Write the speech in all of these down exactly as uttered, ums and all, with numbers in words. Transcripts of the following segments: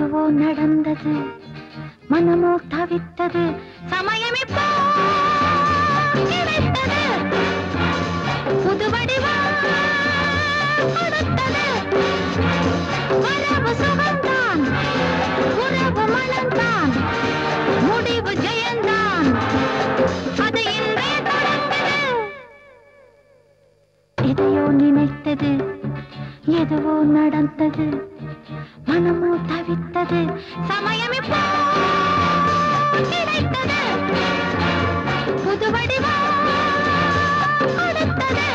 எதுவோ நடந்தது, மனமோ தவித்தது, சமயம் இப்போ கிடைத்தது, புது வடிவம் கொடுத்தது, வரவு சுகம்தான், உறவு மனம்தான், முடிவு ஜெயந்தான், அது இன்றே தொடர்ந்தது. எதையோ நினைத்தது, எதுவோ நடந்தது, மனமோ தவித்தது, சமயம் இப்போ கிடைத்தது, புது வடிவம் கொடுத்தது,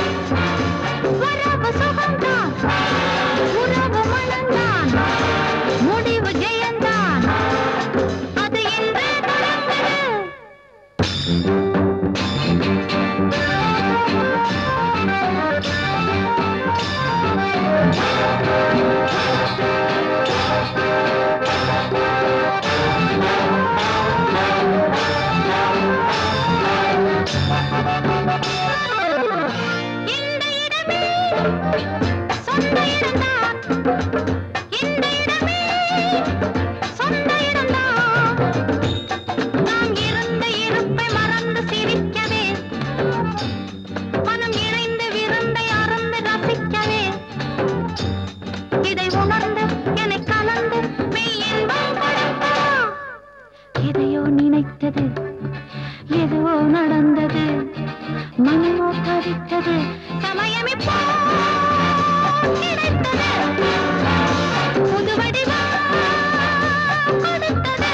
வரவு சுகம்தான், உறவு மனம்தான், முடிவு ஜெயந்தான், அது இன்றே தொடர்ந்தது. சொந்த இடம்தான், இந்த இடமே சொந்த இடம்தான், நாம் இருந்த இருப்பை மறந்து சிரிக்கவே, மனம் இணைந்து விருந்தை அறந்து ரசிக்கவே, இதை உணர்ந்து என்னை கலந்து மெய் இன்பம் கொடுப்பா. எதையோ நினைத்தது, எதுவோ நடந்தது, மனமோ தவித்தது, சமயம் இப்போ கிடைத்தது, புது வடிவம் கொடுத்தது,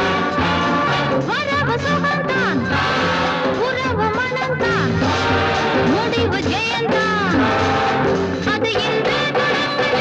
வரவு சுகம்தான், உறவு மனம்தான், முடிவு ஜெயந்தான், அது இன்றே தொடர்ந்தது.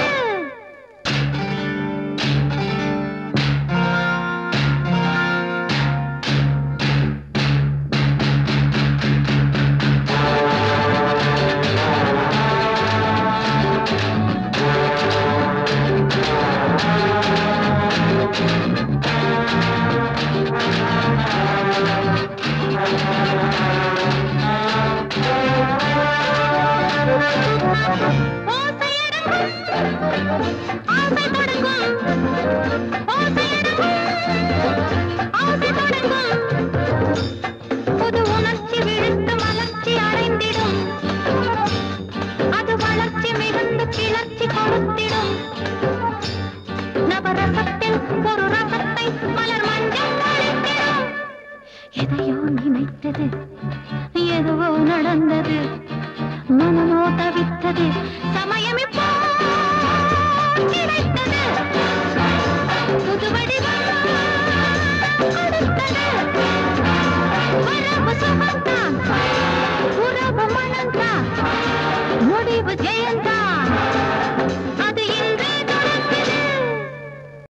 ஆசை தொடங்கும், ஆசை தொடங்கும், புது உணர்ச்சி விழுத்து மலர்ச்சி அடைந்திடும், அது வளர்ச்சி மிகுந்து கிளர்ச்சி கொடுத்திடும், நவரசத்தில் ஒரு ரசத்தை மலர் மஞ்சள் அளித்திடும். எதையோ நினைத்தது, எதுவோ நடந்தது, மனமோ தவித்தது,